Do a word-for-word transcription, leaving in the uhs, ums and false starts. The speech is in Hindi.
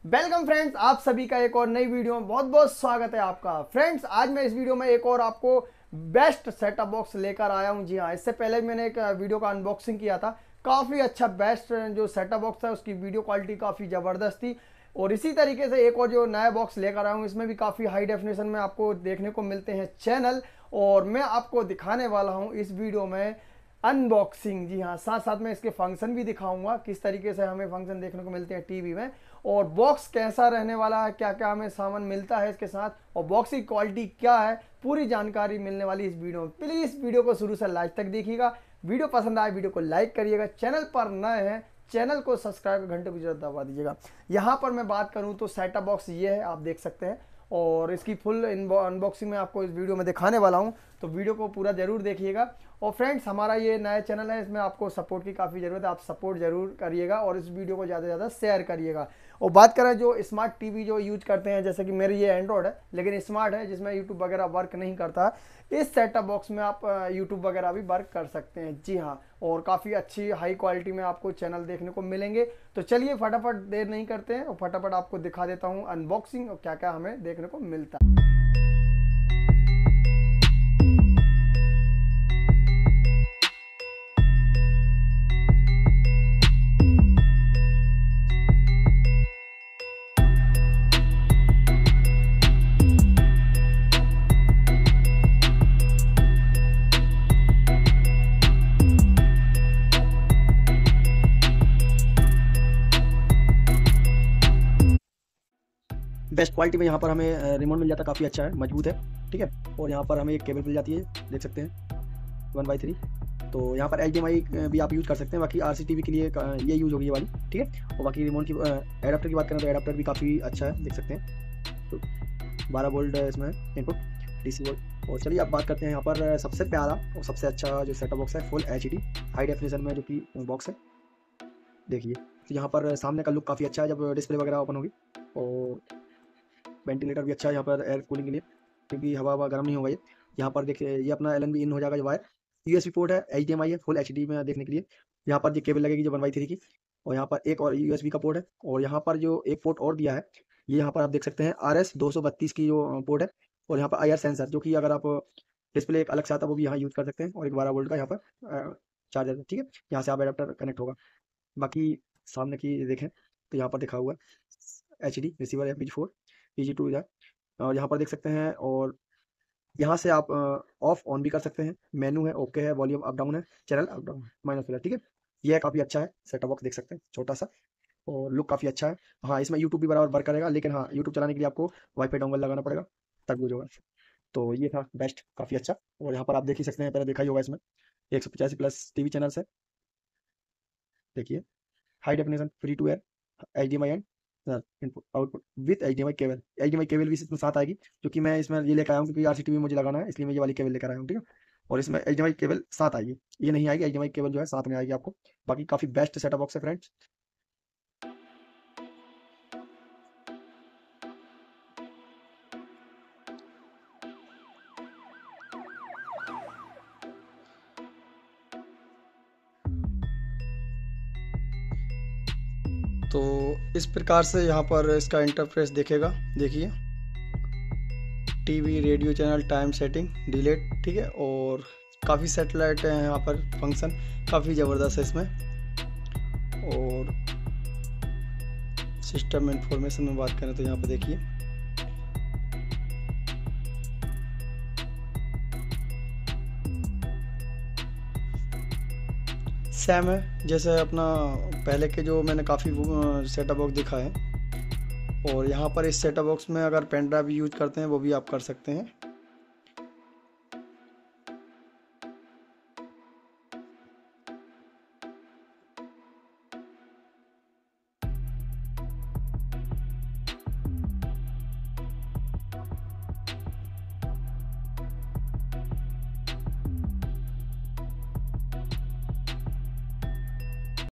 वेलकम फ्रेंड्स, आप सभी का एक और नई वीडियो में बहुत बहुत स्वागत है आपका। फ्रेंड्स, आज मैं इस वीडियो में एक और आपको बेस्ट सेटअप बॉक्स लेकर आया हूं। जी हाँ, इससे पहले मैंने एक वीडियो का अनबॉक्सिंग किया था। काफ़ी अच्छा बेस्ट जो सेटअप बॉक्स है उसकी वीडियो क्वालिटी काफ़ी ज़बरदस्त थी। और इसी तरीके से एक और जो नया बॉक्स लेकर आया हूँ, इसमें भी काफ़ी हाई डेफिनेशन में आपको देखने को मिलते हैं चैनल। और मैं आपको दिखाने वाला हूँ इस वीडियो में अनबॉक्सिंग। जी हाँ, साथ साथ में इसके फंक्शन भी दिखाऊंगा, किस तरीके से हमें फंक्शन देखने को मिलते हैं टीवी में, और बॉक्स कैसा रहने वाला है, क्या क्या हमें सामान मिलता है इसके साथ, और बॉक्स की क्वालिटी क्या है, पूरी जानकारी मिलने वाली इस वीडियो में। प्लीज़ वीडियो को शुरू से लास्ट तक देखिएगा। वीडियो पसंद आए वीडियो को लाइक करिएगा। चैनल पर नए हैं चैनल को सब्सक्राइब घंटे को जरूर दबा दीजिएगा। यहाँ पर मैं बात करूँ तो सेटअप बॉक्स ये है, आप देख सकते हैं, और इसकी फुल अनबॉक्सिंग में आपको इस वीडियो में दिखाने वाला हूँ, तो वीडियो को पूरा जरूर देखिएगा। और फ्रेंड्स, हमारा ये नया चैनल है, इसमें आपको सपोर्ट की काफ़ी ज़रूरत है। आप सपोर्ट जरूर करिएगा और इस वीडियो को ज़्यादा से ज़्यादा शेयर करिएगा। और बात करें जो स्मार्ट टीवी जो यूज करते हैं, जैसे कि मेरी ये एंड्रॉयड है लेकिन स्मार्ट है, जिसमें यूट्यूब वगैरह वर्क नहीं करता, इस सेटअप बॉक्स में आप यूट्यूब वगैरह भी वर्क कर सकते हैं। जी हाँ, और काफ़ी अच्छी हाई क्वालिटी में आपको चैनल देखने को मिलेंगे। तो चलिए फटाफट देर नहीं करते हैं और फटाफट आपको दिखा देता हूँ अनबॉक्सिंग और क्या क्या हमें देखने को मिलता है। बेस्ट क्वालिटी में यहाँ पर हमें रिमोट मिल जाता है, काफ़ी अच्छा है, मजबूत है, ठीक है। और यहाँ पर हमें एक केबल मिल जाती है, देख सकते हैं, वन बाई थ्री। तो यहाँ पर एच डी एम आई भी आप यूज़ कर सकते हैं। बाकी आर सी टी वी के लिए ये यूज़ होगी ये वाली, ठीक है। और बाकी रिमोट की एडाप्टर की बात करें तो एडाप्टर भी काफ़ी अच्छा है, देख सकते हैं। तो बारह वोल्ट इसमें इनपुट, डी सी वोल्ट। और चलिए अब बात करते हैं यहाँ पर सबसे प्यारा और सबसे अच्छा जो सेटअप बॉक्स है, full H D high definition में जो कि बॉक्स है, देखिए। तो यहाँ पर सामने का लुक काफ़ी अच्छा है जब डिस्प्ले वगैरह ओपन होगी। और वेंटिलेटर भी अच्छा है यहाँ पर एयर कूलिंग के लिए, क्योंकि हवा हवा गर्म नहीं होगा ये। यहाँ पर देखिए ये अपना एल एन बी इन हो जाएगा जो wire. U S B port है, एच डी एम आई है, फुल एच डी में देखने के लिए। यहाँ पर ये केबल लगेगी जो वन बाई थ्री की। और यहाँ पर एक और यू एस बी का पोर्ट है। और यहाँ पर जो एक पोर्ट और दिया है, ये यहाँ पर आप देख सकते हैं आर एस दो सौ बत्तीस की जो पोर्ट है। और यहाँ पर आई आर सेंसर, जो कि अगर आप डिस्प्ले एक अलग से आता है वो भी यहाँ यूज़ कर सकते हैं। और एक बारह वोल्ट का यहाँ पर चार्जर, ठीक है, यहाँ से आप एडाप्टर कनेक्ट होगा। बाकी सामने की देखें तो यहाँ पर दिखा हुआ है H D receiver M P four P G two इधर। और यहाँ पर देख सकते हैं। और यहाँ से आप ऑफ ऑन भी कर सकते हैं। मेनू है, ओके है, वॉल्यूम अप डाउन है, चैनल अप डाउन है, माइनस प्लस, ठीक है। ये काफ़ी अच्छा है सेटअप बॉक्स, देख सकते हैं, छोटा सा, और लुक काफ़ी अच्छा है। हाँ, इसमें यूट्यूब भी बराबर वर्क करेगा, लेकिन हाँ, यूट्यूब चलाने के लिए आपको वाईफाई डोंगल लगाना पड़ेगा, तब यूज होगा। तो ये था बेस्ट, काफ़ी अच्छा। और यहाँ पर आप देख ही सकते हैं, पहले देखा ही होगा, इसमें एक सौ पचासी प्लस टी वी चैनल्स है, देखिए। High definition, free to air, H D M I and input output with H D M I cable. H D M I cable भी इसमें साथ आएगी, क्योंकि मैं इसमें ये लेकर आया हूँ क्योंकि आर सी टी वी मुझे लगाना है, इसलिए मैं ये वाली केबल लेकर आया हूँ, ठीक है। और इसमें H D M I cable साथ आएगी, ये नहीं आएगी, H D M I cable जो है साथ में आएगी आपको। बाकी काफ़ी बेस्ट सेटअप बॉक्स है फ्रेंड्स। तो इस प्रकार से यहाँ पर इसका इंटरफेस देखेगा, देखिए, TV, radio channel, time setting, delete, ठीक है। और काफ़ी सेटेलाइट हैं यहाँ पर, फंक्शन काफ़ी ज़बरदस्त है इसमें। और सिस्टम इंफॉर्मेशन में बात करें तो यहाँ पर देखिए, सेम है जैसे अपना पहले के जो मैंने काफ़ी सेटअप बॉक्स दिखाए हैं। और यहाँ पर इस सेटअप बॉक्स में अगर पेन ड्राइव यूज करते हैं वो भी आप कर सकते हैं,